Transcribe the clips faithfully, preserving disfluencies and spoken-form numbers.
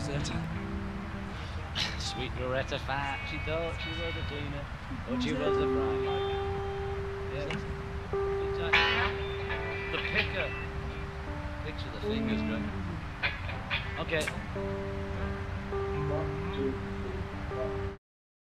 Rosetta. Sweet Loretta Fat, she thought she was a cleaner, but she was a bride. Yes. The picker. Picture the fingers going. Okay. One, two, three, four.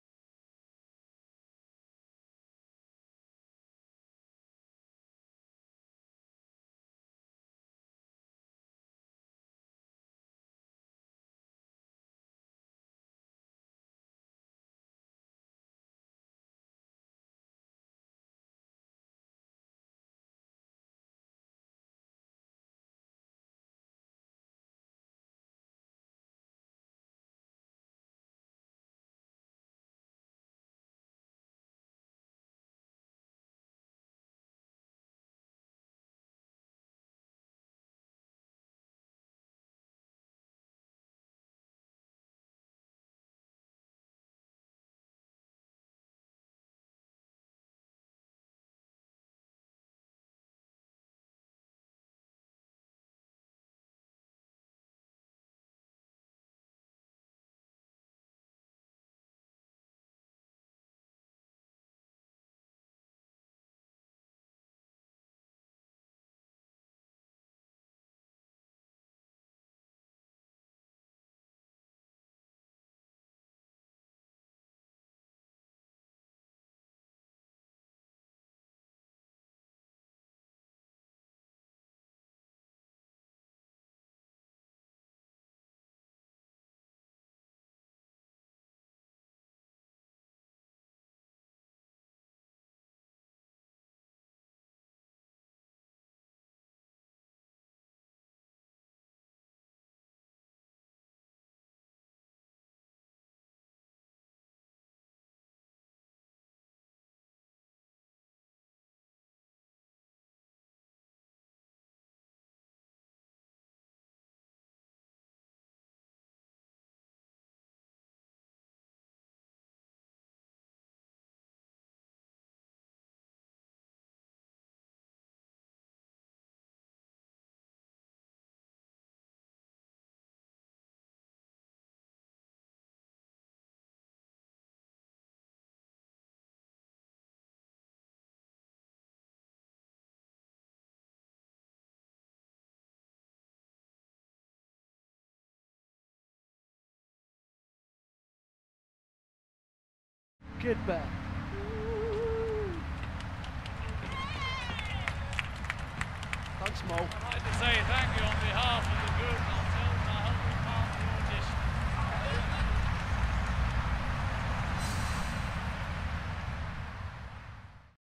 Goodbye. Thanks, Mo. I'd like to say thank you on behalf